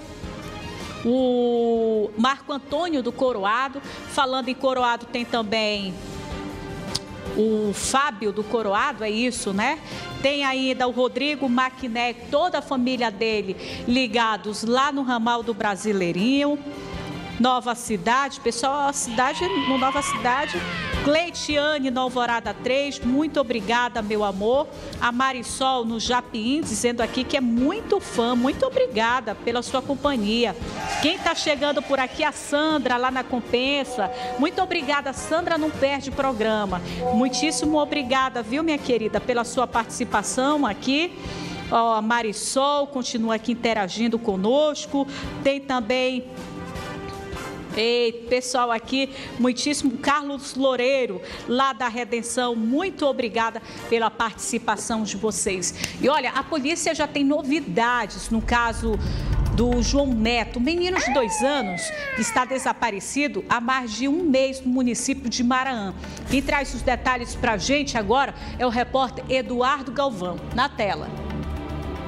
O Marco Antônio do Coroado. Falando em Coroado, tem também o Fábio do Coroado, é isso, né? Tem ainda o Rodrigo Maquiné, toda a família dele ligados lá no ramal do Brasileirinho. Nova Cidade, pessoal, a cidade, no Nova Cidade, Cleitiane no Alvorada três, muito obrigada, meu amor. A Marisol no Japim, dizendo aqui que é muito fã, muito obrigada pela sua companhia. Quem está chegando por aqui, a Sandra, lá na Compensa, muito obrigada, Sandra não perde programa. Muitíssimo obrigada, viu, minha querida, pela sua participação aqui. Ó, a Marisol continua aqui interagindo conosco, tem também... Ei, pessoal aqui, muitíssimo. Carlos Loureiro, lá da Redenção, muito obrigada pela participação de vocês. E olha, a polícia já tem novidades no caso do João Neto, menino de dois anos, que está desaparecido há mais de um mês no município de Maranhão. Quem traz os detalhes para a gente agora é o repórter Eduardo Galvão, na tela.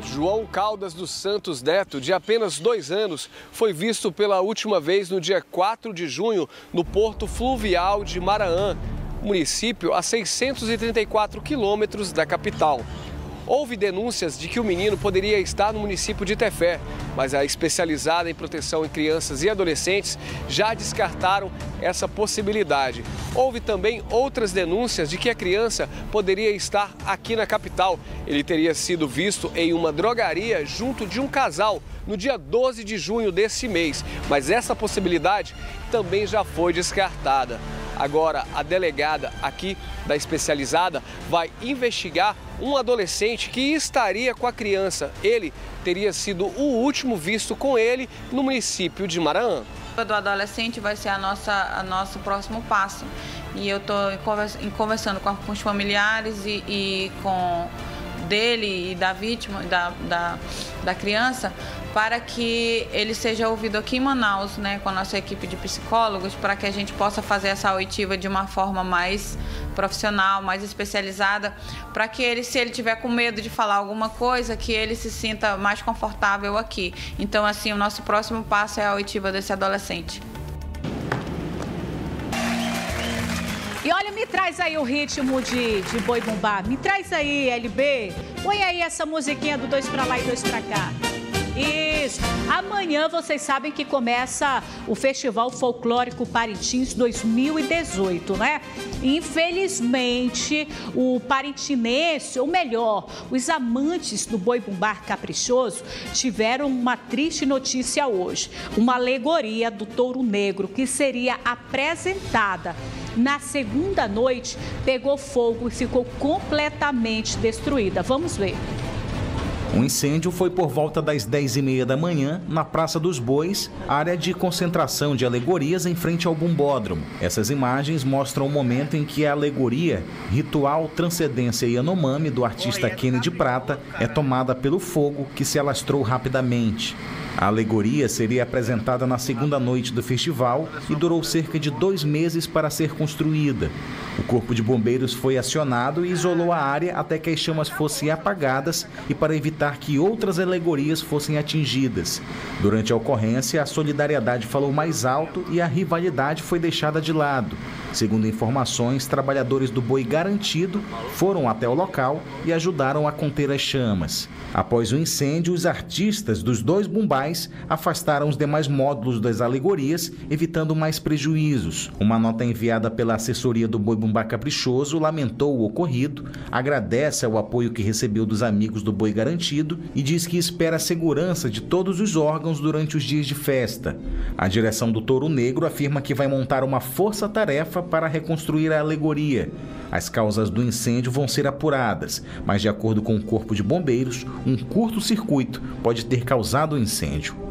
João Caldas dos Santos Neto, de apenas dois anos, foi visto pela última vez no dia quatro de junho no Porto Fluvial de Maraã, município a seiscentos e trinta e quatro quilômetros da capital. Houve denúncias de que o menino poderia estar no município de Tefé, mas a especializada em proteção em crianças e adolescentes já descartaram essa possibilidade. Houve também outras denúncias de que a criança poderia estar aqui na capital. Ele teria sido visto em uma drogaria junto de um casal no dia doze de junho desse mês, mas essa possibilidade também já foi descartada. Agora, a delegada aqui da especializada vai investigar um adolescente que estaria com a criança. Ele teria sido o último visto com ele no município de Maraã. Do adolescente vai ser a nossa, a nosso próximo passo. E eu estou conversando com, com os familiares e, e com dele e da vítima, da, da, da criança, para que ele seja ouvido aqui em Manaus, né, com a nossa equipe de psicólogos, para que a gente possa fazer essa oitiva de uma forma mais profissional, mais especializada, para que ele, se ele tiver com medo de falar alguma coisa, que ele se sinta mais confortável aqui. Então, assim, o nosso próximo passo é a oitiva desse adolescente. E olha, me traz aí o ritmo de, de Boi Bumbá. Me traz aí, L B. Põe aí essa musiquinha do dois pra lá e dois pra cá. Isso. Amanhã vocês sabem que começa o Festival Folclórico Parintins dois mil e dezoito, né? Infelizmente, o parintinense, ou melhor, os amantes do boi bumbá caprichoso tiveram uma triste notícia hoje. Uma alegoria do touro negro que seria apresentada na segunda noite pegou fogo e ficou completamente destruída. Vamos ver. O incêndio foi por volta das dez e meia da manhã na Praça dos Bois, área de concentração de alegorias em frente ao Bumbódromo. Essas imagens mostram o momento em que a alegoria Ritual Transcendência Yanomami, do artista Kennedy Prata, é tomada pelo fogo que se alastrou rapidamente. A alegoria seria apresentada na segunda noite do festival e durou cerca de dois meses para ser construída. O Corpo de Bombeiros foi acionado e isolou a área até que as chamas fossem apagadas e para evitar que outras alegorias fossem atingidas. Durante a ocorrência, a solidariedade falou mais alto e a rivalidade foi deixada de lado. Segundo informações, trabalhadores do Boi Garantido foram até o local e ajudaram a conter as chamas. Após o incêndio, os artistas dos dois bumbais afastaram os demais módulos das alegorias, evitando mais prejuízos. Uma nota enviada pela assessoria do Boi Bumbá Caprichoso lamentou o ocorrido, agradece ao apoio que recebeu dos amigos do Boi Garantido e diz que espera a segurança de todos os órgãos durante os dias de festa. A direção do Touro Negro afirma que vai montar uma força-tarefa para reconstruir a alegoria. As causas do incêndio vão ser apuradas, mas de acordo com o Corpo de Bombeiros, um curto-circuito pode ter causado o incêndio.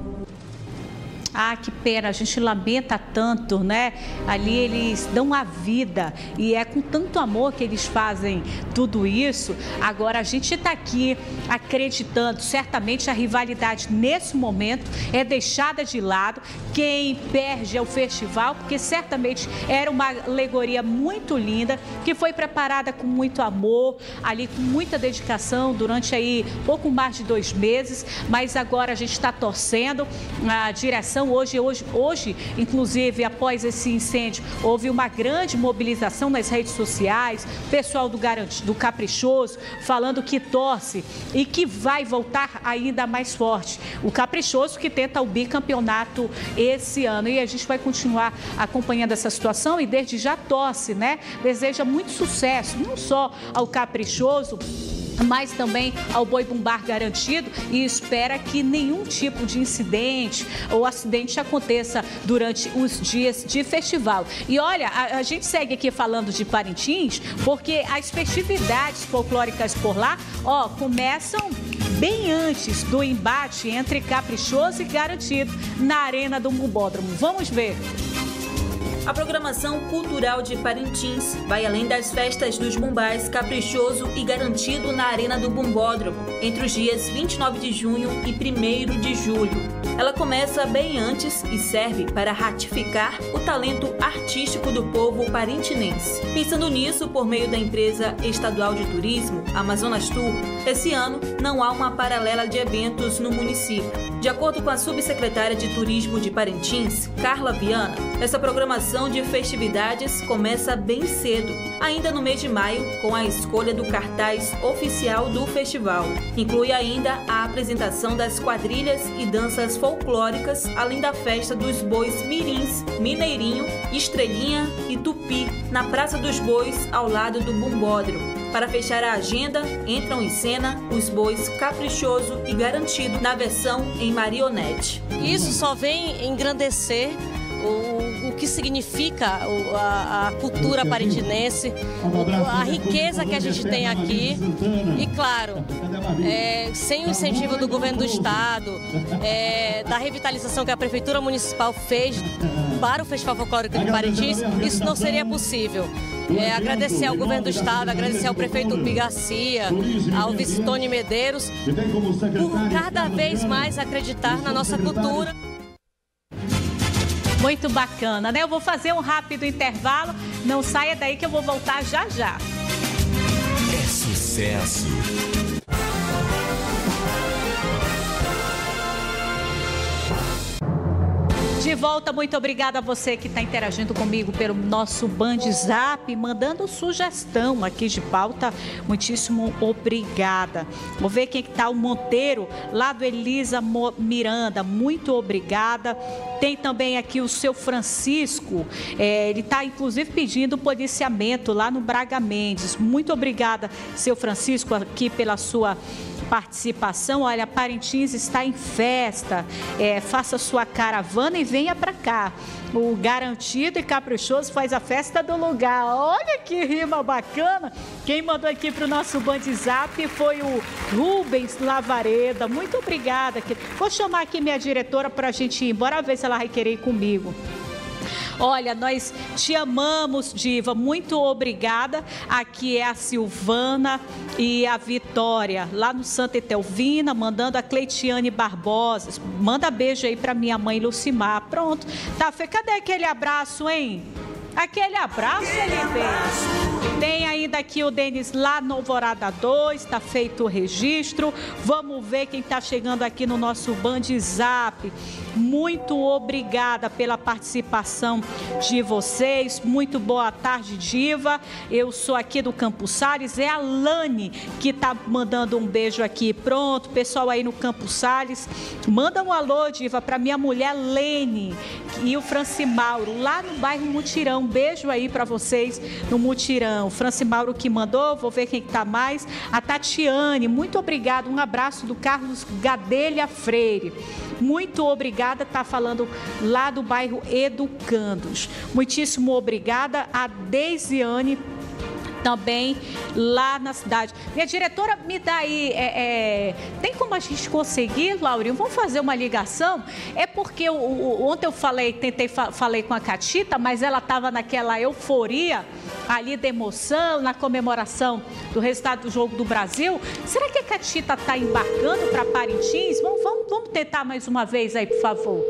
Ah, que pena, a gente lamenta tanto, né? Ali eles dão a vida e é com tanto amor que eles fazem tudo isso. Agora a gente está aqui acreditando, certamente a rivalidade nesse momento é deixada de lado. Quem perde é o festival, porque certamente era uma alegoria muito linda, que foi preparada com muito amor, ali com muita dedicação durante aí pouco mais de dois meses, mas agora a gente está torcendo a direção. Hoje, hoje, hoje, inclusive, após esse incêndio, houve uma grande mobilização nas redes sociais, pessoal do, Garanti, do Caprichoso falando que torce e que vai voltar ainda mais forte. O Caprichoso que tenta o bicampeonato esse ano e a gente vai continuar acompanhando essa situação e desde já torce, né? Deseja muito sucesso, não só ao Caprichoso, mas também ao Boi Bumbá Garantido e espera que nenhum tipo de incidente ou acidente aconteça durante os dias de festival. E olha, a, a gente segue aqui falando de Parintins, porque as festividades folclóricas por lá, ó, começam bem antes do embate entre Caprichoso e Garantido na Arena do Bumbódromo. Vamos ver. A programação cultural de Parintins vai além das festas dos Bumbás Caprichoso e Garantido na Arena do Bumbódromo, entre os dias vinte e nove de junho e primeiro de julho. Ela começa bem antes e serve para ratificar o talento artístico do povo parintinense. Pensando nisso, por meio da empresa estadual de turismo, Amazonas Tour, esse ano não há uma paralela de eventos no município. De acordo com a subsecretária de Turismo de Parintins, Carla Viana, essa programação de festividades começa bem cedo, ainda no mês de maio, com a escolha do cartaz oficial do festival. Inclui ainda a apresentação das quadrilhas e danças folclóricas, além da festa dos bois mirins, Mineirinho, Estrelinha e Tupi, na Praça dos Bois, ao lado do Bumbódromo. Para fechar a agenda, entram em cena os bois Caprichoso e Garantido, na versão em marionete. Isso só vem engrandecer o, o que significa o, a, a cultura parintinense, o, a riqueza que a gente tem aqui e, claro, é, sem o incentivo do governo do estado, é, da revitalização que a Prefeitura Municipal fez para o Festival Folclórico de Parintins, isso não seria possível. É, agradecer ao governo do estado, agradecer ao prefeito Pi Garcia, ao vice Tony Medeiros, por cada vez mais acreditar na nossa cultura. Muito bacana, né? Eu vou fazer um rápido intervalo, não saia daí que eu vou voltar já já. É sucesso. De volta, muito obrigada a você que está interagindo comigo pelo nosso Band Zap, mandando sugestão aqui de pauta. Muitíssimo obrigada. Vou ver quem está, o Monteiro, lá do Elisa Miranda, muito obrigada. Tem também aqui o seu Francisco, é, ele está inclusive pedindo policiamento lá no Braga Mendes. Muito obrigada, seu Francisco, aqui pela sua participação. Olha, Parintins está em festa, é, faça sua caravana e venha para cá. O Garantido e Caprichoso faz a festa do lugar. Olha que rima bacana. Quem mandou aqui para o nosso Band Zap foi o Rubens Lavareda. Muito obrigada. Vou chamar aqui minha diretora para a gente ir embora, ver se ela vai querer ir comigo. Olha, nós te amamos, Diva, muito obrigada. Aqui é a Silvana e a Vitória, lá no Santa Etelvina, mandando a Cleitiane Barbosa. Manda beijo aí para minha mãe Lucimar. Pronto. Tá, Fê, cadê aquele abraço, hein? Aquele abraço, ele tem. Tem ainda aqui o Denis lá no Alvorada dois, está feito o registro. Vamos ver quem está chegando aqui no nosso Band Zap. Muito obrigada pela participação de vocês. Muito boa tarde, Diva. Eu sou aqui do Campos Sales. É a Lani que está mandando um beijo aqui. Pronto, pessoal aí no Campos Sales. Manda um alô, Diva, para minha mulher Lene e o Francimauro, lá no bairro Mutirão. Um beijo aí para vocês no Mutirão. Francimauro que mandou, vou ver quem está mais. A Tatiane, muito obrigada. Um abraço do Carlos Gadelha Freire. Muito obrigada, está falando lá do bairro Educandos. Muitíssimo obrigada a Deisiane, também lá na cidade. Minha diretora, me dá aí, é, é, tem como a gente conseguir, Laurinho? Vamos fazer uma ligação? É porque o, o, ontem eu falei, tentei, falei com a Catita, mas ela estava naquela euforia ali da emoção, na comemoração do resultado do Jogo do Brasil. Será que a Catita está embarcando para Parintins? Vamos, vamos, vamos tentar mais uma vez aí, por favor.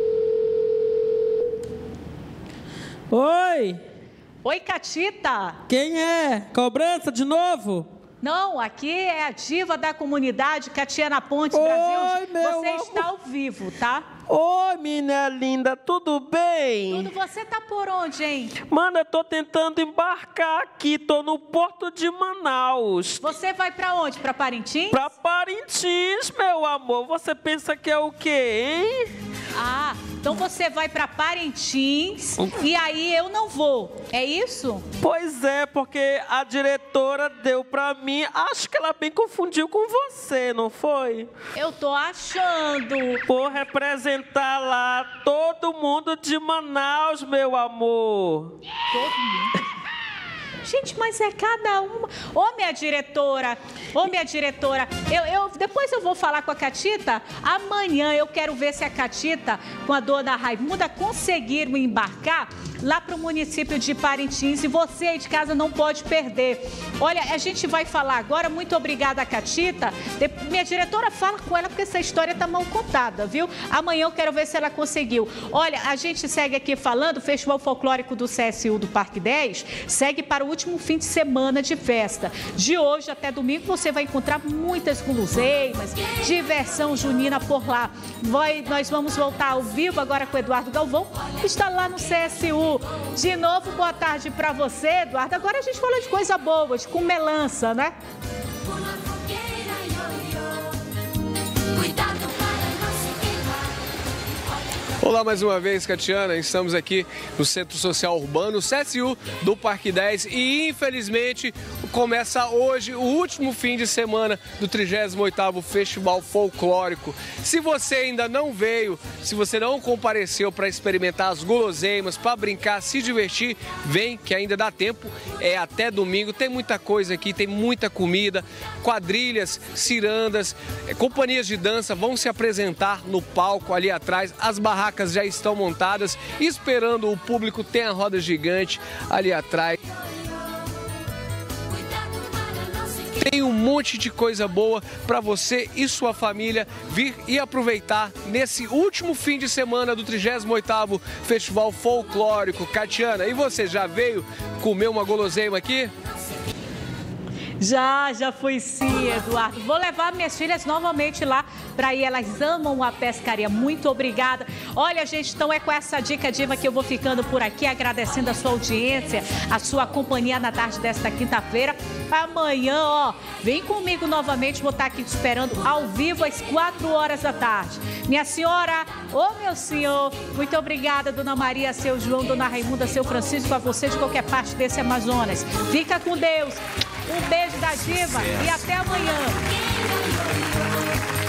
Oi! Oi, Catita. Quem é? Cobrança de novo? Não, aqui é a diva da comunidade, Catiana Pontes, Oi, Brasil. Meu Você está ao vivo, tá? Oi, menina linda, tudo bem? Tudo. Você tá por onde, hein? Mano, eu tô tentando embarcar aqui, tô no Porto de Manaus. Você vai pra onde? Pra Parintins? Pra Parintins, meu amor. Você pensa que é o quê, hein? Ah, então você vai para Parintins e aí eu não vou, é isso? Pois é, porque a diretora deu para mim, acho que ela bem confundiu com você, não foi? Eu tô achando. Por representar lá todo mundo de Manaus, meu amor. Todo mundo? Gente, mas é cada uma. Ô, minha diretora, ô, minha diretora, eu, eu, depois eu vou falar com a Catita. Amanhã eu quero ver se a Catita, com a dona Raimunda, conseguiram embarcar lá para o município de Parintins, e você aí de casa não pode perder. Olha, a gente vai falar agora, muito obrigada, Catita. De... Minha diretora, fala com ela, porque essa história tá mal contada, viu? Amanhã eu quero ver se ela conseguiu. Olha, a gente segue aqui falando, o Festival Folclórico do C S U do Parque dez segue para o último fim de semana de festa. De hoje até domingo você vai encontrar muitas guloseimas, diversão junina por lá. Vai, nós vamos voltar ao vivo agora com o Eduardo Galvão, que está lá no C S U. De novo, boa tarde para você, Eduardo. Agora a gente falou de coisa boa, de comelança, né? Olá mais uma vez, Catiana. Estamos aqui no Centro Social Urbano, C S U do Parque dez, e infelizmente começa hoje o último fim de semana do trigésimo oitavo Festival Folclórico. Se você ainda não veio, se você não compareceu para experimentar as guloseimas, para brincar, se divertir, vem que ainda dá tempo, é até domingo. Tem muita coisa aqui, tem muita comida, quadrilhas, cirandas, companhias de dança vão se apresentar no palco ali atrás, as barracas já estão montadas, esperando o público. Tem a roda gigante ali atrás. Tem um monte de coisa boa para você e sua família vir e aproveitar nesse último fim de semana do trigésimo oitavo Festival Folclórico. Catiana, e você já veio comer uma guloseima aqui? Já, já fui sim, Eduardo. Vou levar minhas filhas novamente lá para ir. Elas amam a pescaria. Muito obrigada. Olha, gente, então é com essa dica diva que eu vou ficando por aqui, agradecendo a sua audiência, a sua companhia na tarde desta quinta-feira. Amanhã, ó, vem comigo novamente, vou estar aqui te esperando ao vivo às quatro horas da tarde. Minha senhora, ô meu senhor, muito obrigada, Dona Maria, seu João, Dona Raimunda, seu Francisco, a você de qualquer parte desse Amazonas. Fica com Deus. Um beijo da diva e até amanhã.